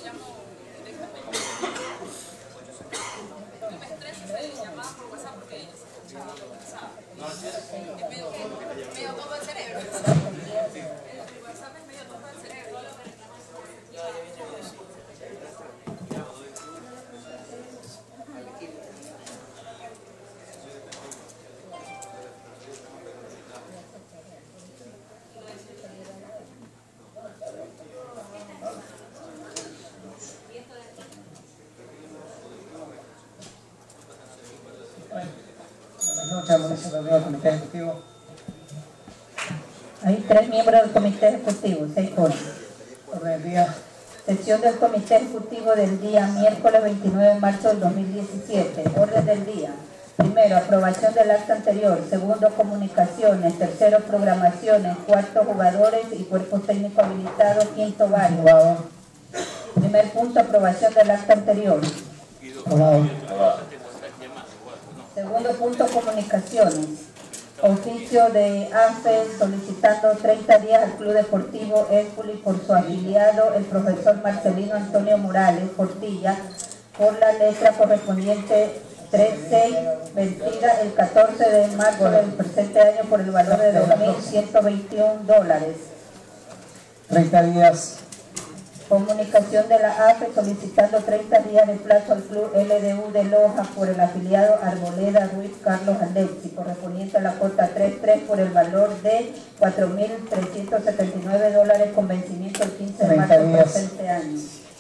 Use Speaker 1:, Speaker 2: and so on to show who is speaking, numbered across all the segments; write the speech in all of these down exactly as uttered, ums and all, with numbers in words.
Speaker 1: llamo directamente. No me estreso de llamadas por WhatsApp porque ella se escucha lo WhatsApp. Es medio, medio todo el cerebro. El WhatsApp es medio todo el cerebro.
Speaker 2: Comité Ejecutivo.
Speaker 3: Hay tres miembros del Comité Ejecutivo, seis jóvenes.
Speaker 2: Orden del día.
Speaker 3: Sesión del Comité Ejecutivo del día miércoles veintinueve de marzo del dos mil diecisiete. Orden del día. Primero, aprobación del acta anterior. Segundo, comunicaciones. Tercero, programaciones. Cuarto, jugadores y cuerpos técnicos habilitados. Quinto, varios. Primer punto, aprobación del acta anterior.
Speaker 2: Aprobado.
Speaker 3: Segundo punto, comunicaciones. Oficio de A F E solicitando treinta días al Club Deportivo Espoli por su afiliado, el profesor Marcelino Antonio Morales Portilla, por la letra correspondiente tres seis, vencida el catorce de marzo del presente año por el valor de dos mil ciento veintiún dólares.
Speaker 2: treinta días.
Speaker 3: Comunicación de la A F E solicitando treinta días de plazo al Club L D U de Loja por el afiliado Arboleda Ruiz Carlos Alexi, correspondiente a la cuota tres tres por el valor de cuatro mil trescientos setenta y nueve dólares con vencimiento el quince de marzo del presente año.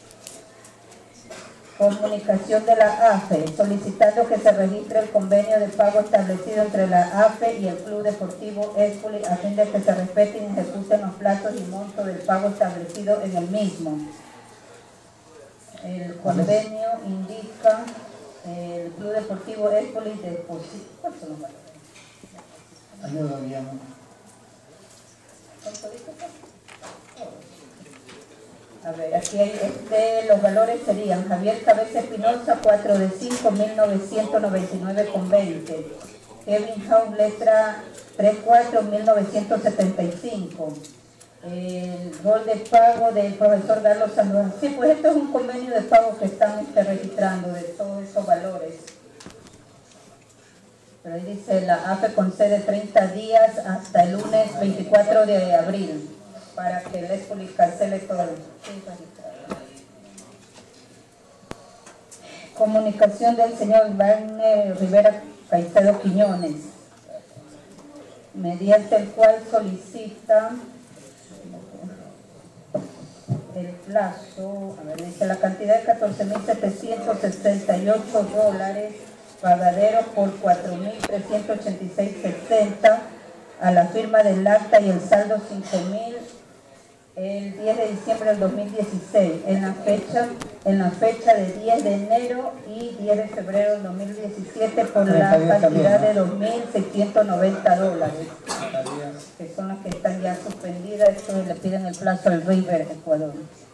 Speaker 3: Comunicación de la A F E solicitando que se registre el convenio de pago establecido entre la A F E y el Club Deportivo Espoli a fin de que se respeten y ejecuten los plazos y monto del pago establecido en el mismo. El convenio indica el Club Deportivo Espoli deposita. ¿Cuáles son los valores?
Speaker 2: Ayuda, Guillermo.
Speaker 3: ¿Cuánto dice? A ver, aquí hay, este, los valores serían Javier Cabeza Espinosa, cuatro de cinco, mil novecientos noventa y nueve con veinte. Kevin House, letra tres cuatro, mil novecientos setenta y cinco. El rol de pago del profesor Carlos Sandoval. Sí, pues esto es un convenio de pago que están este, registrando de todos esos valores. Pero ahí dice, la A F E concede treinta días hasta el lunes veinticuatro de abril. Para que el Espoli cancele todo. Comunicación del señor Wagner Rivera Caicedo Quiñones, mediante el cual solicita el plazo, a ver, dice la cantidad de catorce mil setecientos sesenta y ocho dólares, pagadero por cuatro mil trescientos ochenta y seis sesenta a la firma del acta y el saldo cinco mil el diez de diciembre del dos mil dieciséis, en la fecha en la fecha de diez de enero y diez de febrero del dos mil diecisiete por la cantidad de dos mil seiscientos noventa dólares, que son las que están ya suspendidas. Esto le piden el plazo al River Ecuador.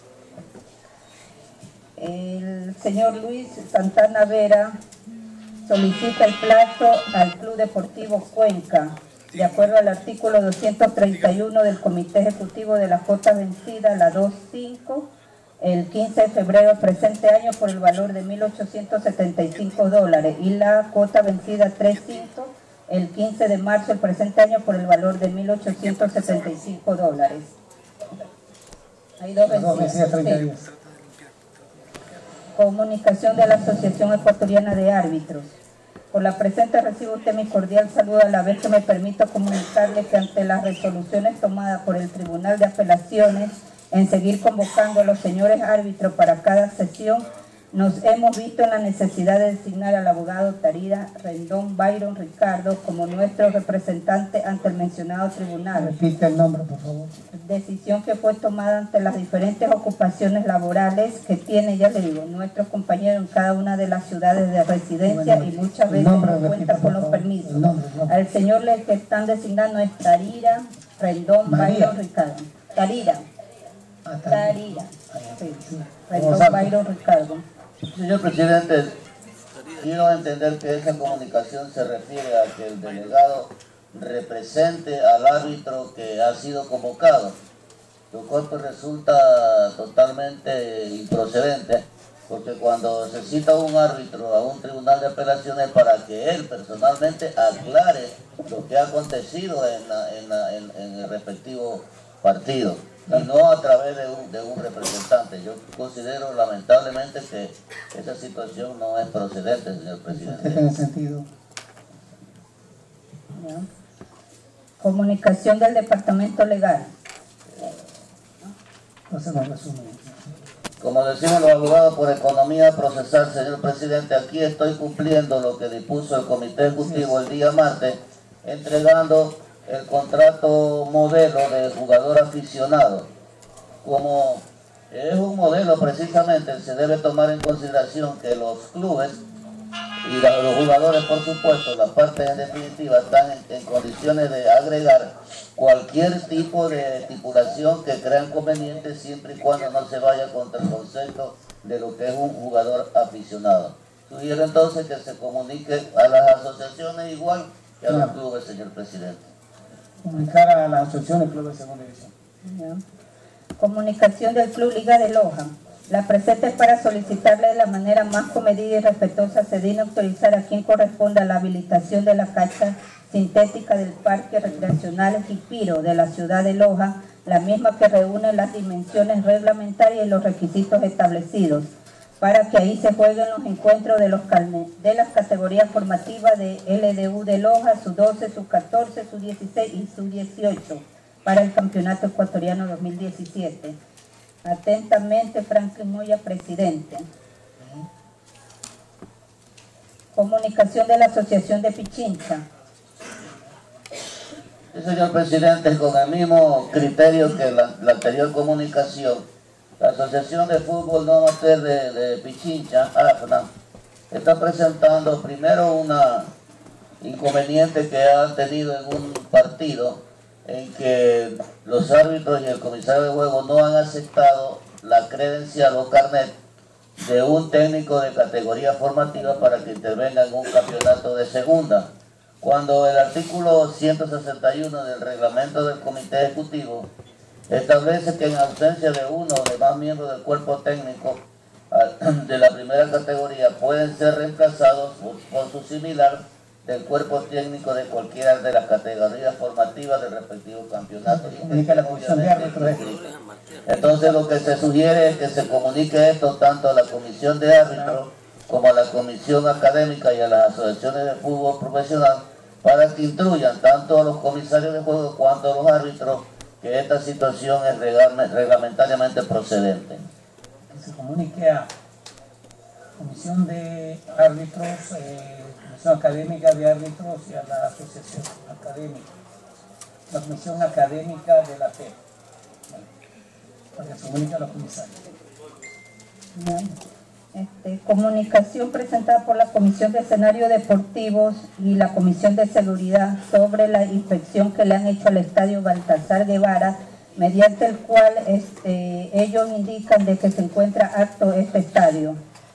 Speaker 3: El señor Luis Santana Vera solicita el plazo al Club Deportivo Cuenca, de acuerdo al artículo doscientos treinta y uno del Comité Ejecutivo de la cuota vencida, la dos cinco, el quince de febrero del presente año por el valor de mil ochocientos setenta y cinco dólares y la cuota vencida tres cinco, el quince de marzo del presente año por el valor de mil ochocientos setenta y cinco dólares. Hay dos vencidas. Sí. Comunicación de la Asociación Ecuatoriana de Árbitros. Por la presente recibo usted mi cordial saludo, a la vez que me permito comunicarle que ante las resoluciones tomadas por el Tribunal de Apelaciones en seguir convocando a los señores árbitros para cada sesión, nos hemos visto en la necesidad de designar al abogado Tarida Rendón Byron Ricardo como nuestro representante ante el mencionado tribunal.
Speaker 2: Repite el nombre, por favor.
Speaker 3: Decisión que fue tomada ante las diferentes ocupaciones laborales que tiene, ya le digo, nuestros compañeros en cada una de las ciudades de residencia y muchas veces no cuenta con los permisos.
Speaker 2: Nombre, nombre.
Speaker 3: Al señor le que están designando es Tarida Rendón Byron Ricardo. Tarida.
Speaker 2: Ah,
Speaker 3: Tarida. Sí. Rendón Byron Ricardo.
Speaker 4: Señor presidente, quiero entender que esa comunicación se refiere a que el delegado represente al árbitro que ha sido convocado. lo cual pues resulta totalmente improcedente, porque cuando se cita un árbitro a un tribunal de apelaciones para que él personalmente aclare lo que ha acontecido en, la, en, la, en, en el respectivo partido, y no a través de un, de un representante. Yo considero lamentablemente que esa situación no es procedente, señor presidente.
Speaker 2: ¿En ese sentido?
Speaker 3: Ya. Comunicación del Departamento Legal.
Speaker 2: Entonces nos resumen.
Speaker 4: Como decimos los abogados por economía procesal, señor presidente, aquí estoy cumpliendo lo que dispuso el Comité Ejecutivo el día martes, entregando el contrato modelo de jugador aficionado. Como es un modelo precisamente, se debe tomar en consideración que los clubes y la, los jugadores, por supuesto, las partes en definitiva, están en, en condiciones de agregar cualquier tipo de estipulación que crean conveniente, siempre y cuando no se vaya contra el concepto de lo que es un jugador aficionado. Sugiero entonces que se comunique a las asociaciones igual que a los clubes, señor presidente.
Speaker 2: Comunicar a las asociaciones y clubes de segunda división.
Speaker 3: Ya. Comunicación del Club Liga de Loja. La presente es para solicitarle de la manera más comedida y respetuosa se digna autorizar a quien corresponda la habilitación de la cancha sintética del Parque Recreacional Jipiro de la ciudad de Loja, la misma que reúne las dimensiones reglamentarias y los requisitos establecidos, para que ahí se jueguen los encuentros de, los de las categorías formativas de L D U de Loja, sub doce, sub catorce, sub dieciséis y sub dieciocho, para el Campeonato Ecuatoriano dos mil diecisiete. Atentamente, Franklin Moya, presidente. Comunicación de la Asociación de Pichincha.
Speaker 4: Sí, señor presidente, con el mismo criterio que la, la anterior comunicación, la Asociación de Fútbol No Amateur de, de Pichincha, A F N A, está presentando primero una inconveniente que ha tenido en un partido en que los árbitros y el comisario de juego no han aceptado la credencial o carnet de un técnico de categoría formativa para que intervenga en un campeonato de segunda, cuando el artículo ciento sesenta y uno del reglamento del Comité Ejecutivo establece que en ausencia de uno o de más miembros del cuerpo técnico de la primera categoría pueden ser reemplazados por su similar del cuerpo técnico de cualquiera de las categorías formativas del respectivo campeonato.
Speaker 2: Comunica la comisión de árbitros.
Speaker 4: Entonces lo que se sugiere es que se comunique esto tanto a la comisión de árbitros como a la comisión académica y a las asociaciones de fútbol profesional, para que instruyan tanto a los comisarios de juego cuanto a los árbitros que esta situación es reglamentariamente procedente.
Speaker 2: Que se comunique a comisión de árbitros, eh, comisión académica de árbitros y a la asociación académica, la comisión académica de la P E P, ¿vale? Para que se comunique a los comisarios.
Speaker 3: Este, comunicación presentada por la Comisión de Escenarios Deportivos y la Comisión de Seguridad sobre la inspección que le han hecho al Estadio Baltasar Guevara, mediante el cual este, ellos indican de que se encuentra apto este estadio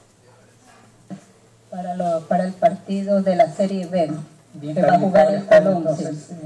Speaker 3: para, lo, para el partido de la Serie B,
Speaker 2: Bien,
Speaker 3: que va a jugar el Colón.
Speaker 2: entonces,
Speaker 3: Sí.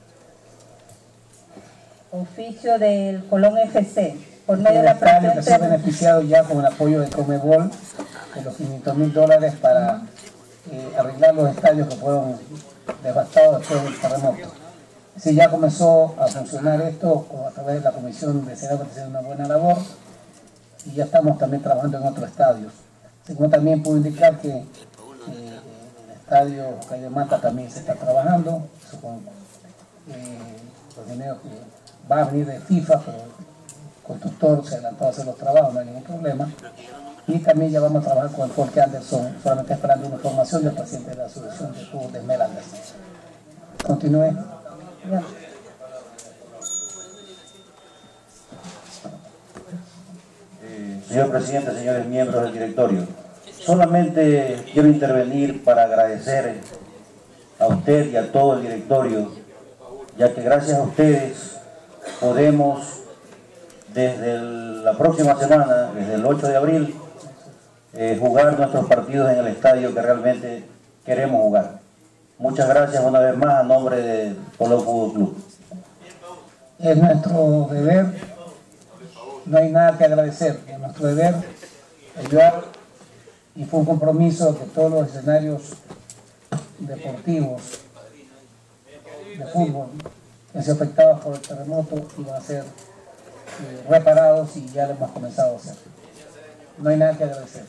Speaker 3: Oficio del Colón F C. Por medio de la
Speaker 2: estadio que se ha
Speaker 3: presente...
Speaker 2: beneficiado ya con el apoyo de Comebol de los quinientos mil dólares para eh, arreglar los estadios que fueron devastados después del terremoto. Sí, ya comenzó a funcionar esto a través de la Comisión de Senado, que está haciendo una buena labor, y ya estamos también trabajando en otros estadios. Según también puedo indicar que eh, el estadio Calle Mata también se está trabajando, eso con eh, los dineros que va a venir de FIFA, pero el constructor se adelantó a hacer los trabajos, no hay ningún problema. Y también ya vamos a trabajar con el Jorge Anderson, solamente esperando una información del presidente de la Asociación de Fútbol de Esmeraldas. Continúe.
Speaker 3: Ya.
Speaker 5: Eh, señor presidente, señores miembros del directorio, solamente quiero intervenir para agradecer a usted y a todo el directorio, ya que gracias a ustedes podemos desde el, la próxima semana, desde el ocho de abril, eh, jugar nuestros partidos en el estadio que realmente queremos jugar. Muchas gracias una vez más a nombre de Colón Fútbol Club.
Speaker 2: Es nuestro deber no hay nada que agradecer. Es nuestro deber ayudar y fue un compromiso que todos los escenarios deportivos de fútbol que han sido afectados por el terremoto iban a ser eh, reparados y ya lo hemos comenzado a hacer. No hay nada que agradecer.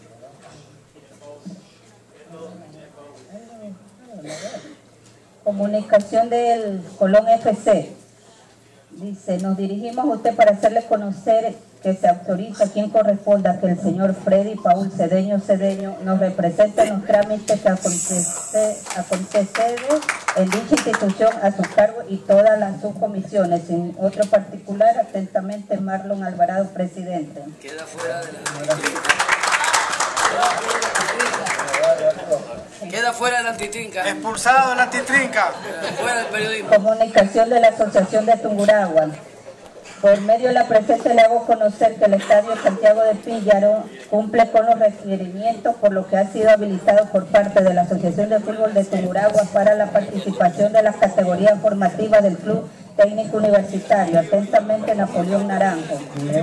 Speaker 3: Comunicación del Colón F C. Dice, nos dirigimos a usted para hacerle conocer que se autoriza a quien corresponda que el señor Freddy Paul Cedeño Cedeño nos represente en los trámites que acontece, acontece en dicha institución a su cargo y todas las subcomisiones. Sin otro particular, atentamente Marlon Alvarado, presidente.
Speaker 6: Queda fuera de la... Queda fuera del antitrinca.
Speaker 7: Expulsado del antitrinca.
Speaker 6: Fuera del periodismo.
Speaker 3: Comunicación de la Asociación de Tungurahua. Por medio de la presente le hago conocer que el Estadio Santiago de Píllaro cumple con los requerimientos, por lo que ha sido habilitado por parte de la Asociación de Fútbol de Tungurahua para la participación de las categorías formativas del Club Técnico Universitario. Atentamente, Napoleón Naranjo.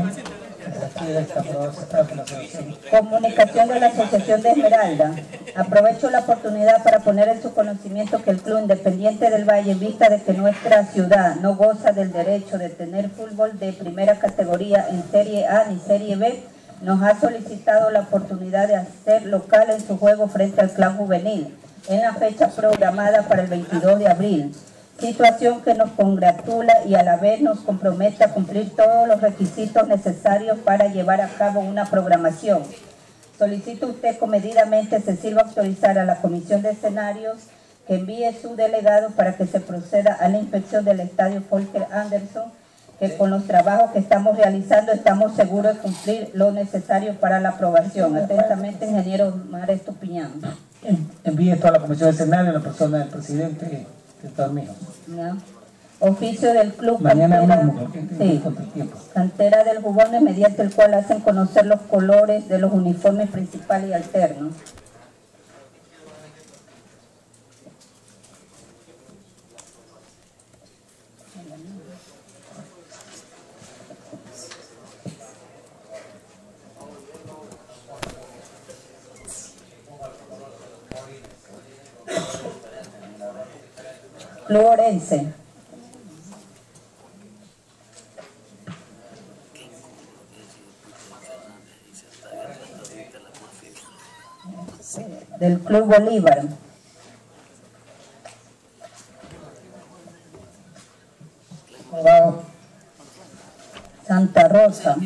Speaker 3: Comunicación de la Asociación de Esmeralda. Aprovecho la oportunidad para poner en su conocimiento que el Club Independiente del Valle, en vista de que nuestra ciudad no goza del derecho de tener fútbol de primera categoría en Serie A ni Serie B, nos ha solicitado la oportunidad de hacer local en su juego frente al Clan Juvenil, en la fecha programada para el veintidós de abril. Situación que nos congratula y a la vez nos compromete a cumplir todos los requisitos necesarios para llevar a cabo una programación. Solicito usted comedidamente se sirva a autorizar a la Comisión de Escenarios que envíe su delegado para que se proceda a la inspección del Estadio Volker Anderson, que con los trabajos que estamos realizando estamos seguros de cumplir lo necesario para la aprobación. Atentamente, ingeniero Omar Estupiñán.
Speaker 2: Envíe esto a la Comisión de Escenario, la persona del presidente.
Speaker 3: ¿Ya? Oficio del club
Speaker 2: mañana
Speaker 3: cantera,
Speaker 2: mismo,
Speaker 3: sí, cantera del Jugones, mediante el cual hacen conocer los colores de los uniformes principales y alternos. Club Orense. Del Club Bolívar.
Speaker 2: Wow.
Speaker 3: Santa Rosa.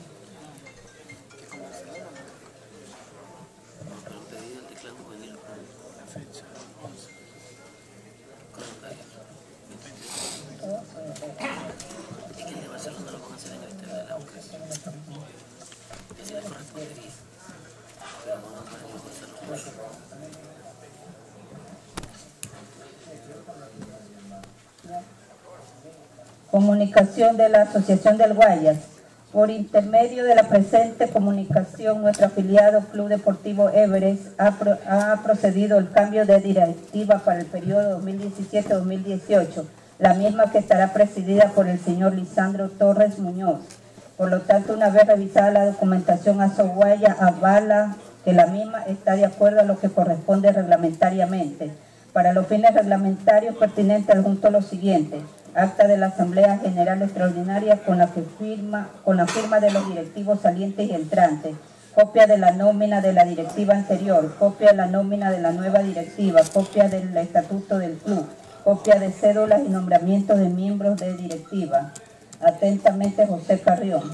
Speaker 3: Comunicación de la Asociación del Guayas. Por intermedio de la presente comunicación, nuestro afiliado Club Deportivo Everest ha, pro, ha procedido al cambio de directiva para el periodo dos mil diecisiete a dos mil dieciocho, la misma que estará presidida por el señor Lisandro Torres Muñoz. Por lo tanto, una vez revisada la documentación, Azoguaya avala que la misma está de acuerdo a lo que corresponde reglamentariamente. Para los fines reglamentarios pertinentes, adjunto lo siguiente: acta de la Asamblea General Extraordinaria con la que firma, con la firma de los directivos salientes y entrantes, copia de la nómina de la directiva anterior, copia de la nómina de la nueva directiva, copia del estatuto del club, copia de cédulas y nombramientos de miembros de directiva. Atentamente, José Carrión.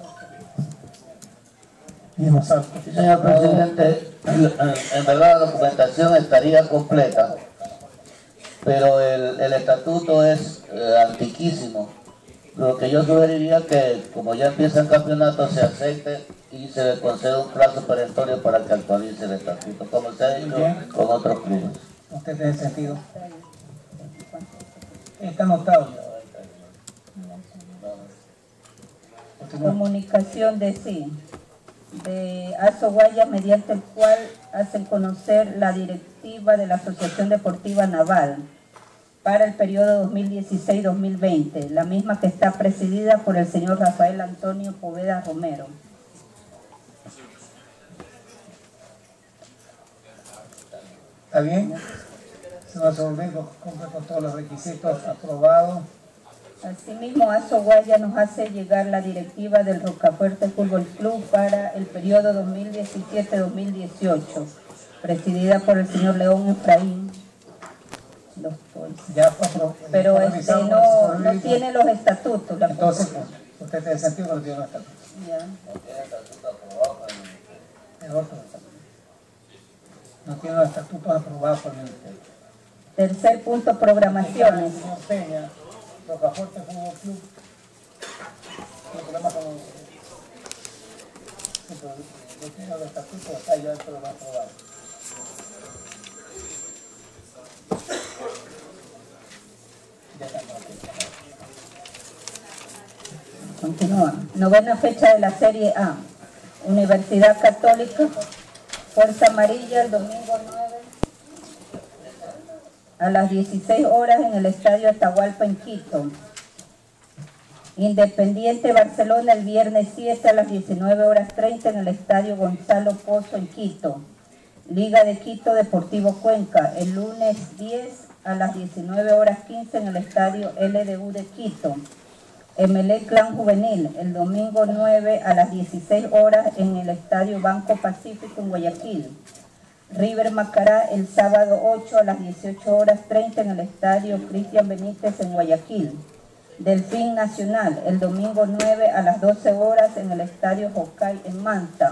Speaker 4: Sí, señor presidente, en verdad la documentación estaría completa, pero el, el estatuto es eh, antiquísimo. Lo que yo sugeriría que, como ya empieza el campeonato, se acepte y se le conceda un plazo perentorio para que actualice el estatuto, como se ha hecho con otros clubes.
Speaker 2: ¿Usted tiene sentido? Está anotado.
Speaker 3: Comunicación de sí, de Azoguaya, mediante el cual hacen conocer la directiva de la Asociación Deportiva Naval para el periodo dos mil dieciséis dos mil veinte, la misma que está presidida por el señor Rafael Antonio Poveda Romero.
Speaker 2: ¿Está bien? Señor Sobrino, cumple con todos los requisitos aprobados.
Speaker 3: Asimismo, Azoguaya nos hace llegar la directiva del Rocafuerte Fútbol Club para el periodo dos mil diecisiete dos mil dieciocho, presidida por el señor León Efraín.
Speaker 2: Ya fue aprobado.
Speaker 3: Pero este no, no tiene los estatutos. La
Speaker 2: Entonces, pues, usted tiene sentido que no tiene los estatutos.
Speaker 3: Ya.
Speaker 2: Es otro estatuto. No tiene los estatutos aprobados por el Ministerio.
Speaker 3: Tercer punto, programaciones.
Speaker 2: Señor Peña, Rocafuerte Fútbol Club. El problema con el... Sí, pero no tiene los estatutos, está ya el programa aprobado. Ya está.
Speaker 3: Continúa. Novena fecha de la Serie A. Universidad Católica, Fuerza Amarilla, el domingo nueve a las dieciséis horas en el Estadio Atahualpa en Quito. Independiente Barcelona el viernes siete a las diecinueve horas treinta en el Estadio Gonzalo Pozo en Quito. Liga de Quito Deportivo Cuenca el lunes diez a las diecinueve horas quince en el Estadio L D U de Quito. Emelec Clan Juvenil el domingo nueve a las dieciséis horas en el Estadio Banco Pacífico en Guayaquil. River Macará el sábado ocho a las dieciocho horas treinta en el Estadio Cristian Benítez en Guayaquil. Delfín Nacional el domingo nueve a las doce horas en el Estadio Jocay en Manta.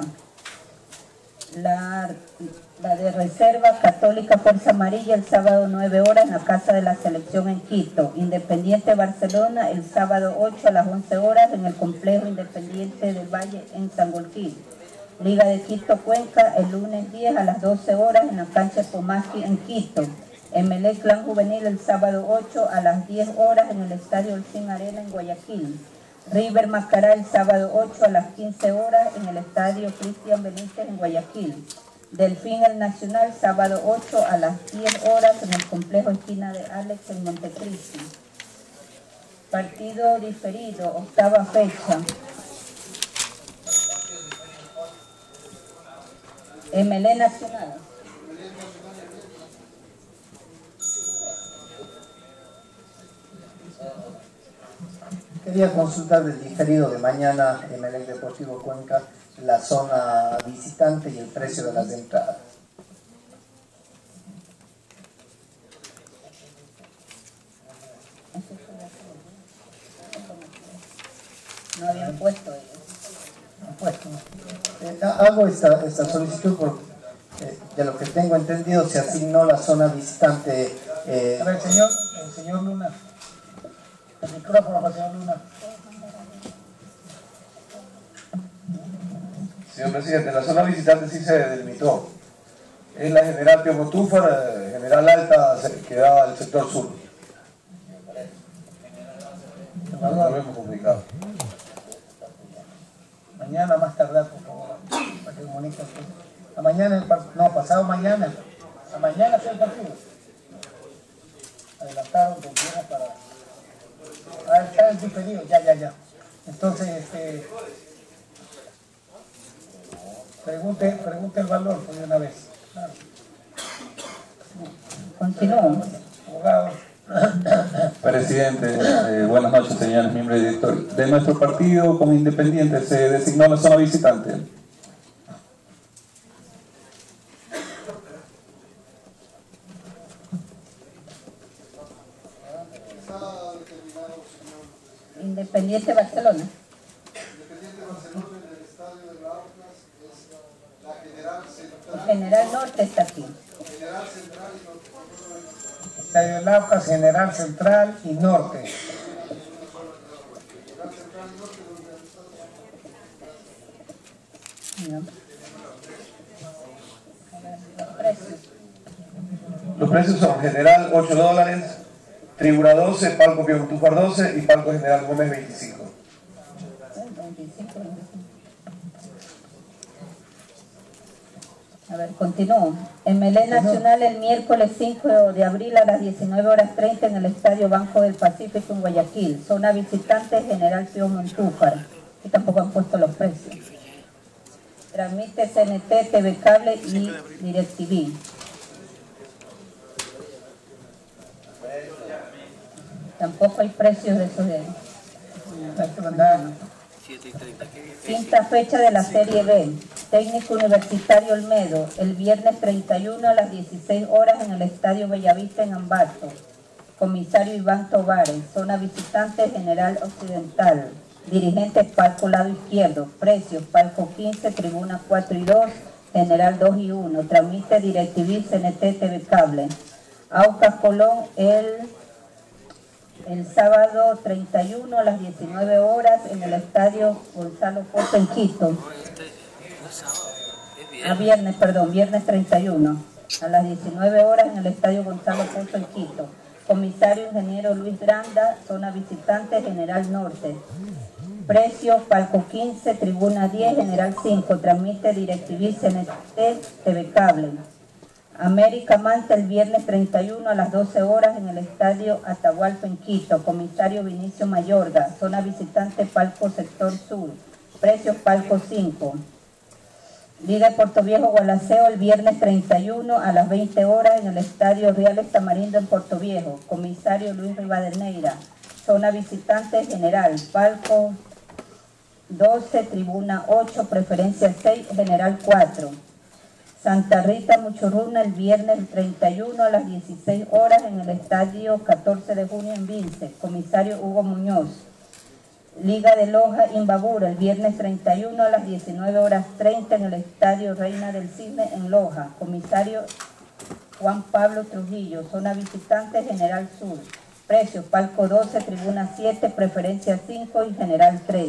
Speaker 3: La, la de Reserva Católica Fuerza Amarilla el sábado nueve horas en la Casa de la Selección en Quito. Independiente Barcelona el sábado ocho a las once horas en el Complejo Independiente del Valle en Sangolquí. Liga de Quito Cuenca el lunes diez a las doce horas en la cancha Pomasqui en Quito. Emelec Clan Juvenil el sábado ocho a las diez horas en el Estadio Olcín Arena en Guayaquil. River Macará el sábado ocho a las quince horas en el Estadio Cristian Benítez en Guayaquil. Delfín el Nacional sábado ocho a las diez horas en el Complejo Esquina de Alex en Montecristi. Partido diferido, octava fecha. M L E Nacional.
Speaker 7: Quería consultar del diferido de mañana en Emelec Deportivo Cuenca, la zona visitante y el precio de las entradas.
Speaker 3: No habían puesto ellos.
Speaker 7: No han puesto. Eh, hago esta, esta solicitud porque, eh, de lo que tengo entendido, se asignó la zona visitante. Eh,
Speaker 2: A ver, señor, el señor Luna. El micrófono para el señor Luna.
Speaker 8: Señor presidente, la zona visitante sí se delimitó. Es la General Pío Motúfar, General Alta, que da al sector sur. No lo hemos complicado.
Speaker 2: Mañana más tardar, por favor, para que comuniquen. A mañana, el part... no, pasado mañana. A mañana fue el partido. Adelantaron dos días para... Ah, está el diferido, ya, ya, ya. Entonces, este... Pregunte, pregunte el valor por una vez. Claro.
Speaker 3: Continuamos.
Speaker 2: Abogado.
Speaker 9: Presidente, eh, buenas noches, señores miembros del directorio. De nuestro partido como independiente se designó la zona visitante.
Speaker 3: Independiente Barcelona.
Speaker 10: Independiente Barcelona en el estadio de la Aucas es la General Central.
Speaker 3: El General Norte está aquí.
Speaker 10: General Central y Norte.
Speaker 2: Estadio del Aucas, General Central y Norte.
Speaker 10: General Central y Norte donde
Speaker 3: No. Los precios.
Speaker 8: Los precios son General ocho dólares, Tribuna doce, Palco Pío Motúfar doce y Palco General Gómez veinticinco.
Speaker 3: veinticinco, veinticinco. A ver, continúo. Emelec Nacional el miércoles cinco de abril a las diecinueve horas treinta en el Estadio Banco del Pacífico en Guayaquil. Zona visitante General Pío Montúfar. Y tampoco han puesto los precios. Transmite C N T, T V Cable y DirecTV. Tampoco hay precios de esos de... Quinta fecha de la Serie B. Técnico Universitario Olmedo, el viernes treinta y uno a las dieciséis horas en el Estadio Bellavista en Ambato. Comisario Iván Tovares, zona visitante General Occidental. Dirigentes palco lado izquierdo. Precios palco quince, tribuna cuatro y dos, General dos y uno. Transmite DirecTV, C N T, T V Cable. Aucas Colón el... el sábado treinta y uno a las diecinueve horas en el Estadio Gonzalo Pozo en Quito. A viernes, perdón, viernes treinta y uno a las diecinueve horas en el Estadio Gonzalo Pozo en Quito. Comisario Ingeniero Luis Granda, zona visitante General Norte. Precio, palco quince, tribuna diez, General cinco. Transmite DirecTV, C N T, T V Cable. América Manta el viernes treinta y uno a las doce horas en el Estadio Atahualpa en Quito. Comisario Vinicio Mayorga, zona visitante palco sector sur. Precios palco cinco. Liga de Puerto Viejo Gualaceo el viernes treinta y uno a las veinte horas en el Estadio Reales Tamarindo en Puerto Viejo. Comisario Luis Rivadeneira, zona visitante general, palco doce, tribuna ocho, preferencia seis, general cuatro. Santa Rita Muchurruna el viernes treinta y uno a las dieciséis horas en el Estadio catorce de junio en Vince. Comisario Hugo Muñoz. Liga de Loja Imbabura el viernes treinta y uno a las diecinueve horas treinta en el Estadio Reina del Cisne en Loja. Comisario Juan Pablo Trujillo, zona visitante General Sur. Precios palco doce, tribuna siete, preferencia cinco y general tres.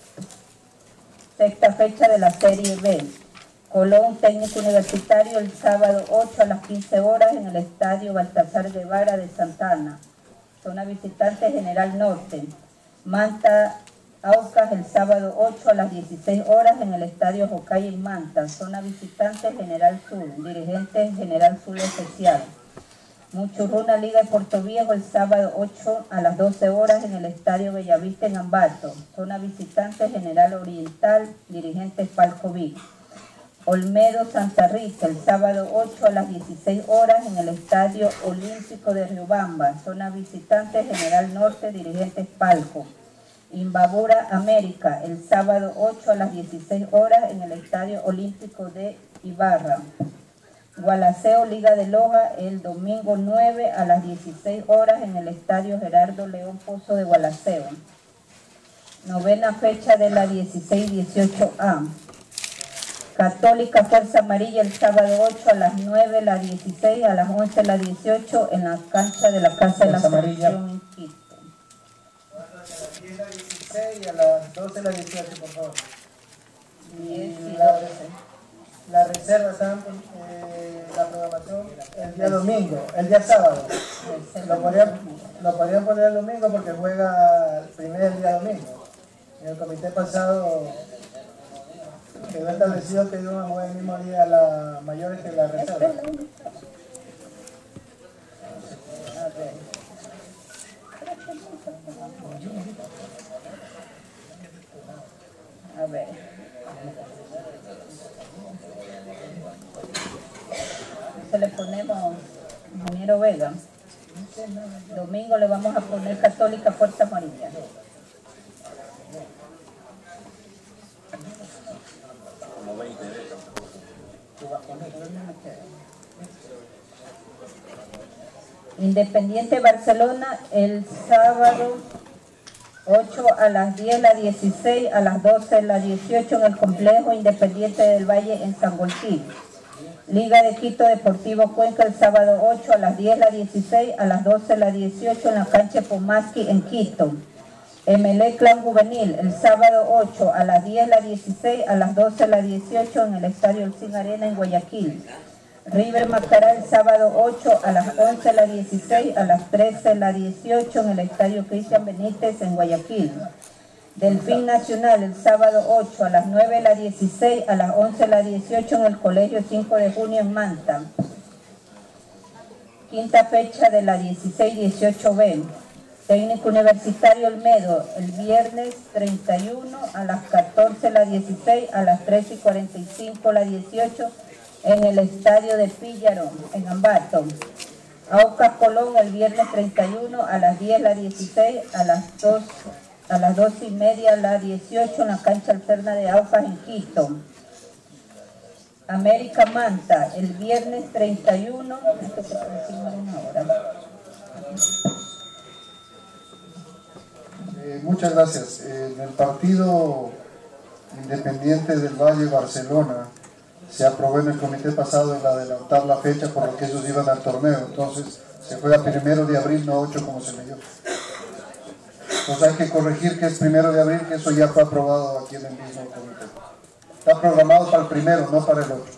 Speaker 3: Sexta fecha de la Serie B. Colón Técnico Universitario el sábado ocho a las quince horas en el Estadio Baltasar Guevara de Santa Ana. Zona visitante General Norte. Manta Aucas el sábado ocho a las dieciséis horas en el Estadio Jocay en Manta. Zona visitante General Sur. Dirigente General Sur Especial. Muchurruna Liga de Puerto Viejo el sábado ocho a las doce horas en el Estadio Bellavista en Ambato. Zona visitante General Oriental. Dirigente Palco Vic. Olmedo Santa Rita el sábado ocho a las dieciséis horas en el Estadio Olímpico de Riobamba. Zona visitante General Norte, dirigentes Palco. Imbabura América el sábado ocho a las dieciséis horas en el Estadio Olímpico de Ibarra. Gualaceo Liga de Loja el domingo nueve a las dieciséis horas en el Estadio Gerardo León Pozo de Gualaceo. Novena fecha de la dieciséis dieciocho A. Católica Fuerza Amarilla el sábado ocho a las nueve, la dieciséis, a las once, la dieciocho en la cancha de la Casa de la Selección en Quito.
Speaker 7: A las diez, la dieciséis y a las doce, la dieciocho, por favor.
Speaker 3: diez y
Speaker 7: la,
Speaker 3: doce.
Speaker 7: la reserva, ¿saben? Eh, la programación el día domingo, el día sábado. Lo podrían, lo podrían poner el domingo porque juega el primer día domingo. En el comité pasado quedó establecido que iban a jugar el mismo día la mayores que la reserva.
Speaker 3: A ver. Se le ponemos Ingeniero Vega. Domingo le vamos a poner Católica Fuerza Amarilla. Independiente Barcelona el sábado ocho a las diez, la dieciséis, a las doce, la dieciocho en el complejo Independiente del Valle en San Agustín. Liga de Quito Deportivo Cuenca el sábado ocho a las diez, la dieciséis, a las doce, la dieciocho en la cancha Pomaski en Quito. Emelec Clan Juvenil el sábado ocho a las diez, la dieciséis, a las doce, la dieciocho en el Estadio El Cin Arena en Guayaquil. River Macará el sábado ocho a las once, la dieciséis, a las trece, la dieciocho en el Estadio Cristian Benítez en Guayaquil. Delfín Nacional el sábado ocho, a las nueve la dieciséis, a las once la dieciocho en el Colegio cinco de junio en Manta. Quinta fecha de la dieciséis dieciocho B. Técnico Universitario Olmedo el viernes treinta y uno, a las catorce la dieciséis, a las trece y cuarenta y cinco la dieciocho en el Estadio de Pillarón, en Ambato. Aucas Colón el viernes treinta y uno, a las diez la dieciséis, a las dos, a las doce y media la dieciocho en la cancha alterna de Aucas en Quito. América Manta el viernes treinta y uno, esto se confirma en una hora.
Speaker 10: Eh, muchas gracias. Eh, en el partido Independiente del Valle Barcelona se aprobó en el comité pasado el adelantar la fecha por lo que ellos iban al torneo, entonces se fue a primero de abril, no ocho como se me dio. Entonces hay que corregir que es primero de abril, que eso ya fue aprobado aquí en el mismo comité. Está programado para el primero, no para el otro.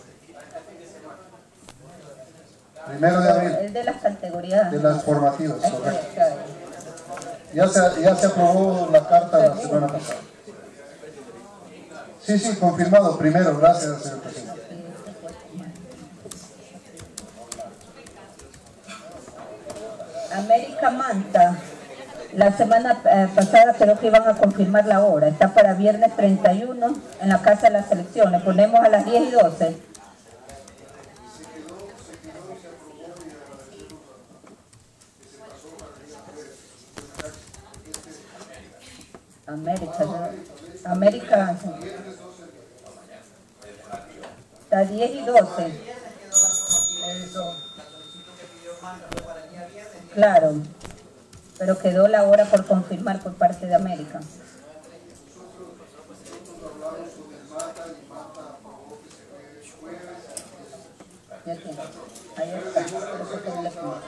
Speaker 10: Primero de abril.
Speaker 3: El de las categorías.
Speaker 10: De las formativas, correcto. Ya se, ya se aprobó la carta la semana pasada. Sí, sí, confirmado. Primero, gracias, señor presidente.
Speaker 3: América Manta, la semana eh, pasada creo que iban a confirmar la hora. Está para viernes treinta y uno en la Casa de las Selecciones. Ponemos a las diez y doce. América, América, está diez y doce. Claro, pero quedó la hora por confirmar por parte de América. Ya tiene. Ahí está. Eso que no le comento.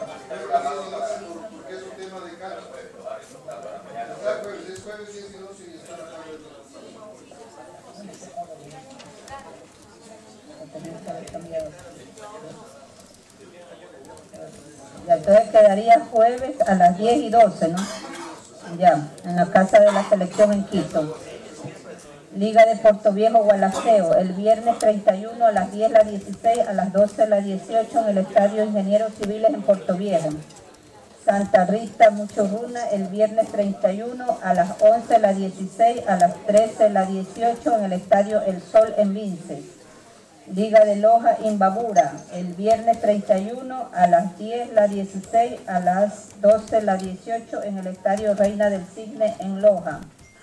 Speaker 3: Ya, entonces quedaría jueves a las diez y doce, ¿no? Ya, en la Casa de la Selección en Quito. Liga de Portoviejo Gualaceo, el viernes treinta y uno a las diez la dieciséis, a las doce la dieciocho en el Estadio Ingenieros Civiles en Portoviejo. Santa Rita Muchurruna, el viernes treinta y uno a las once la dieciséis, a las trece la dieciocho en el Estadio El Sol en Vinces. Liga de Loja Imbabura, el viernes treinta y uno a las diez la dieciséis, a las doce la dieciocho en el Estadio Reina del Cisne en Loja.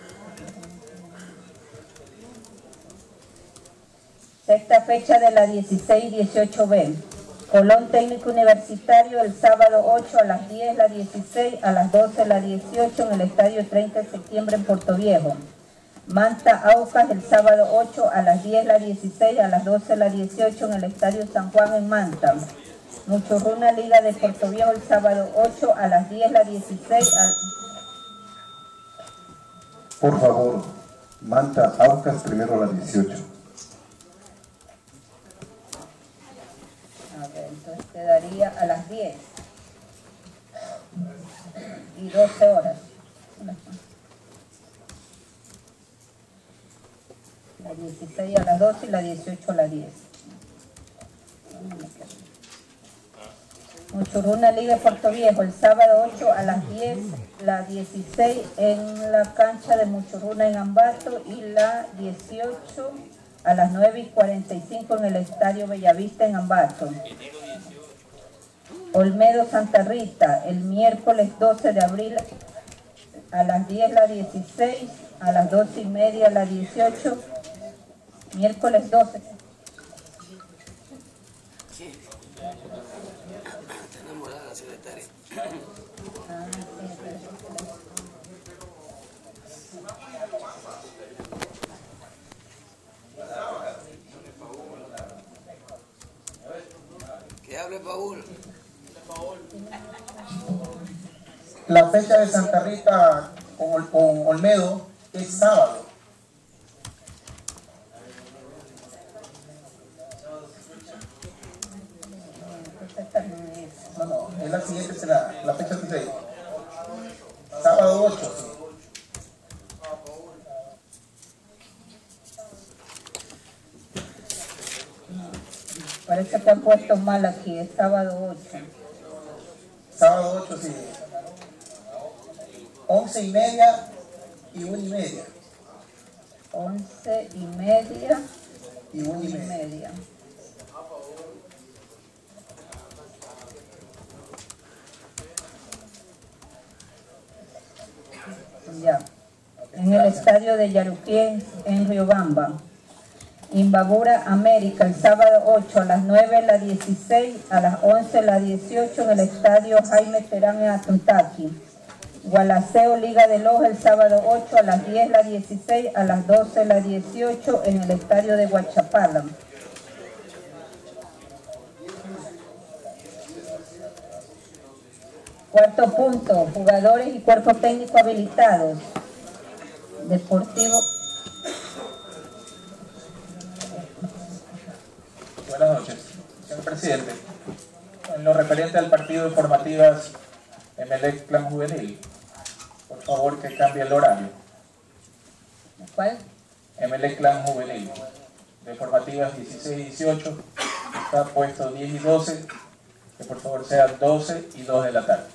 Speaker 3: Sexta fecha de la dieciséis dieciocho B. Colón Técnico Universitario el sábado ocho a las diez la dieciséis, a las doce la dieciocho en el Estadio treinta de septiembre en Portoviejo. Manta Aucas el sábado ocho a las diez la dieciséis, a las doce la dieciocho en el Estadio San Juan en Manta. Muchurruna Liga de Portoviejo el sábado ocho a las diez la dieciséis. Al...
Speaker 8: Por favor, Manta Aucas primero a las dieciocho.
Speaker 3: A ver, entonces quedaría a las diez y doce horas. La dieciséis a las doce y la dieciocho a las diez. Muchurruna Liga de Portoviejo el sábado ocho a las diez, la dieciséis en la cancha de Muchurruna en Ambato y la dieciocho a las nueve y cuarenta y cinco en el Estadio Bellavista en Ambato. Olmedo Santa Rita el miércoles doce de abril a las diez la dieciséis, a las doce y media la dieciocho, miércoles doce.
Speaker 6: Tenemos a la secretaria. Que hable Paul.
Speaker 11: La fecha de Santa Rita con, con Olmedo es sábado. No, no, es la siguiente, será la fecha dieciséis. Sábado ocho.
Speaker 3: Parece que han puesto mal aquí, es sábado ocho.
Speaker 11: Sábado ocho, sí. Once y media y una y media.
Speaker 3: Once y media
Speaker 11: y una y
Speaker 3: y
Speaker 11: media.
Speaker 3: media. Ya. En el estadio de Yaruquén, en Riobamba. Imbabura América, el sábado ocho, a las nueve la dieciséis, a las once la dieciocho en el estadio Jaime Terán en Atuntaqui. Gualaceo Liga de Loja, el sábado ocho, a las diez la dieciséis, a las doce la dieciocho en el estadio de Huachapala. Cuarto punto, jugadores y cuerpo técnico habilitados. Deportivo.
Speaker 12: Buenas noches, señor presidente. En lo referente al partido de formativas Emelec Clan Juvenil, por favor que cambie el horario.
Speaker 3: ¿Cuál?
Speaker 12: Emelec Clan Juvenil, de formativas dieciséis y dieciocho, está puesto diez y doce, que por favor sea doce y dos de la tarde.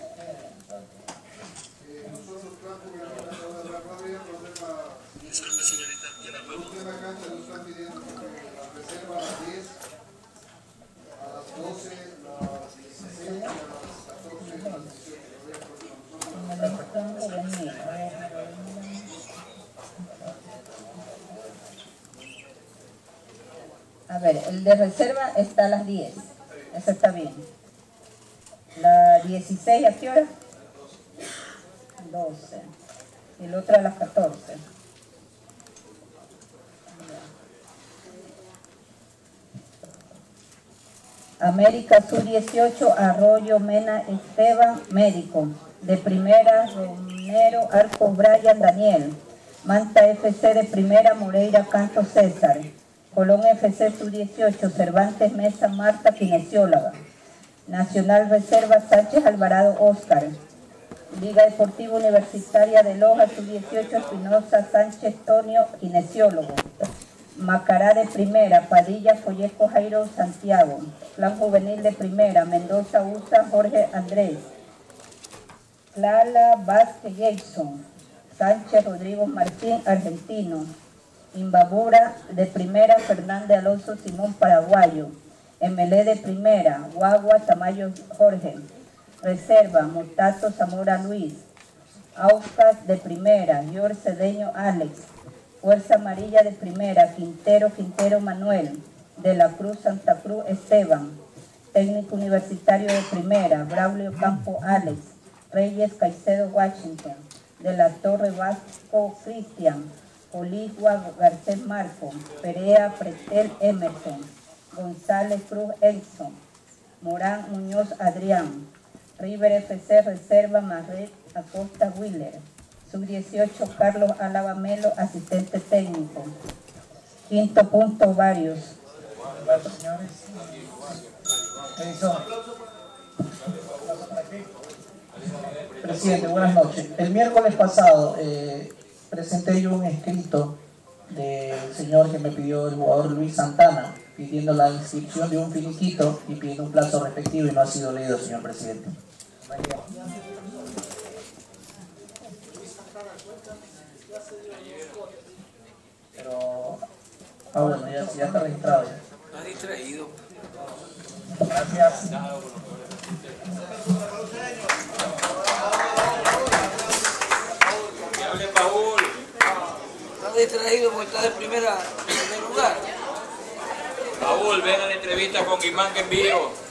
Speaker 3: A ver, el de reserva está a las diez. Eso está bien. La dieciséis, ¿a qué hora? doce. Y la otra a las catorce. América Sur dieciocho, Arroyo Mena Esteban, médico. De primera, Romero Arcos Brian Daniel. Manta F C de primera, Moreira Canto César. Colón F C Sur dieciocho, Cervantes Mesa Marta, kinesióloga. Nacional Reserva Sánchez Alvarado Óscar. Liga Deportiva Universitaria de Loja Sur dieciocho, Espinosa Sánchez Tonio, kinesiólogo. Macará de primera, Padilla Folleco Jairo Santiago. Plan Juvenil de primera, Mendoza Usa Jorge Andrés. Lala Vázquez Jason. Sánchez Rodrigo Martín, argentino. Imbabura de primera, Fernández Alonso Simón, paraguayo. M L E de primera, Guagua Tamayo Jorge. Reserva, Motato Zamora Luis. Aucas de primera, George Cedeño Alex. Fuerza Amarilla de primera, Quintero Quintero Manuel. De la Cruz Santa Cruz Esteban. Técnico Universitario de primera, Braulio Campo Alex. Reyes Caicedo Washington. De la Torre Vasco Cristian. Oligua Garcés Marco. Perea Pretel Emerson. González Cruz Edson. Morán Muñoz Adrián. River F C Reserva Marret Acosta Wheeler. Sub dieciocho Carlos Álava Melo, asistente técnico. Quinto punto, varios.
Speaker 11: Señores. Edison. Presidente, buenas noches. El miércoles pasado eh, presenté yo un escrito del señor que me pidió el jugador Luis Santana, pidiendo la inscripción de un finiquito y pidiendo un plazo respectivo, y no ha sido leído, señor presidente. Pero, ah bueno, ya, ya está registrado ya.
Speaker 6: Está distraído.
Speaker 11: Gracias.
Speaker 6: Que hable Paul. Está distraído porque está de primera, en primer lugar.
Speaker 13: Paul, ven a la entrevista con Guimán que envío.